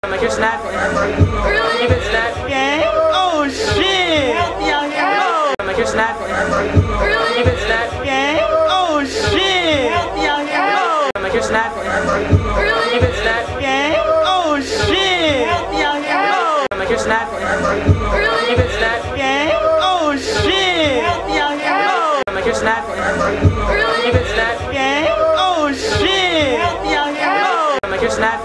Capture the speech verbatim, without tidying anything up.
Like you're snapping. Really? You've been snapping. Gang? Oh shit! Healthy out here. Oh. Like you're snapping. Really? You've been snapping. Gang? Oh shit! Healthy out here. Oh. Like you're snapping. Really? You've been snapping. Gang? Oh shit! Healthy out here. Oh. Like you're snapping. Really? You've been snapping. Gang? Oh shit! Healthy out here. Oh. Like you're snapping. Really? You've been snapping. Gang? Oh shit! Healthy out here. Oh. Like you're snapping.